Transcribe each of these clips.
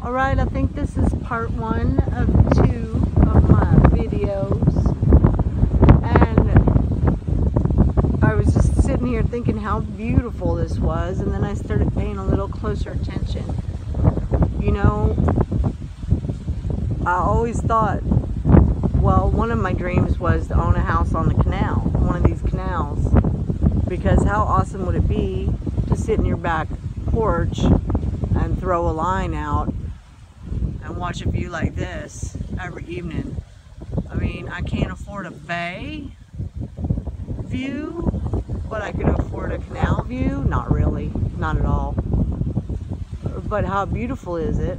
Alright, I think this is part 1 of 2 of my videos, and I was just sitting here thinking how beautiful this was, and then I started paying a little closer attention. You know, I always thought, well, one of my dreams was to own a house on the canal, one of these canals, because how awesome would it be to sit in your back porch and throw a line out and watch a view like this every evening. I mean, I can't afford a bay view, but I could afford a canal view. Not really, not at all. But how beautiful is it?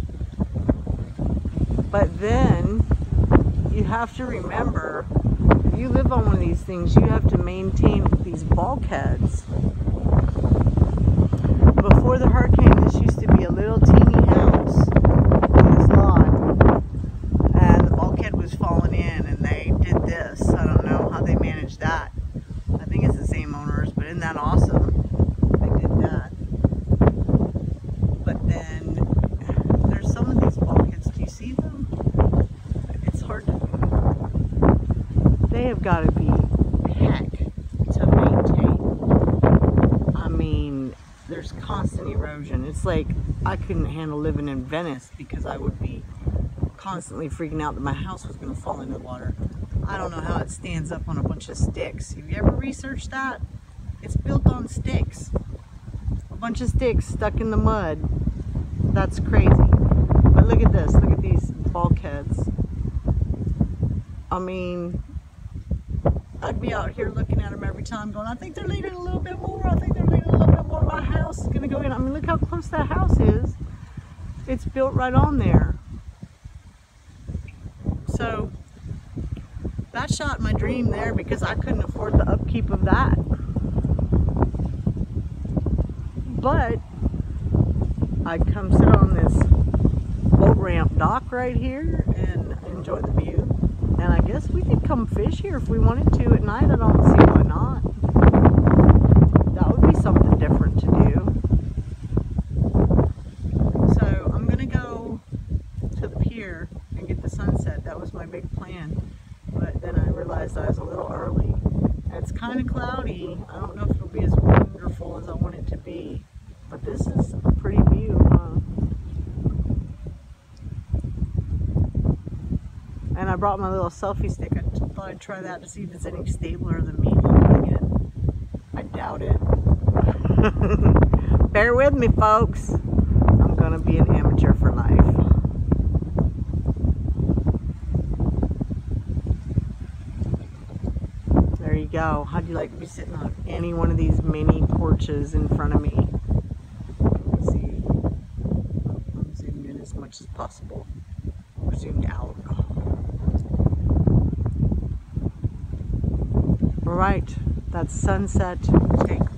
But then you have to remember, if you live on one of these things, you have to maintain these bulkheads. Before the hurricane, this used to be a little teeny house on this lot, and the bulkhead was falling in, and they did this. I don't know how they managed that. I think it's the same owners, but isn't that awesome? They did that. But then there's some of these bulkheads. Do you see them? It's hard to. They have got to be heck to maintain. I mean, there's constant erosion. It's like I couldn't handle living in Venice because I would be constantly freaking out that my house was going to fall into the water. I don't know how it stands up on a bunch of sticks. Have you ever researched that? It's built on sticks. A bunch of sticks stuck in the mud. That's crazy. But look at this. Look at these bulkheads. I mean, I'd be out here looking at them every time going, I think they're leaning a little bit more. I think they're leaning a little bit more. My house is going to go in. I mean, look how close that house is. It's built right on there. So that shot my dream there because I couldn't afford the upkeep of that. But I'd come sit on this boat ramp dock right here and enjoy the view. And I guess we could come fish here if we wanted to at night. I don't see why not. That would be something different to do. So I'm going to go to the pier and get the sunset. That was my big plan. But then I realized I was a little early. It's kind of cloudy. I don't know if it'll be as wonderful as I want it to be. But this is a pretty view, huh? And I brought my little selfie stick. I thought I'd try that to see if it's any stabler than me holding it. I doubt it. Bear with me, folks. I'm gonna be an amateur for life. There you go. How'd you like to be sitting on any one of these mini porches in front of me? Let's see. I'm zoomed in as much as possible. Or zoomed out. Alright, that's sunset. Take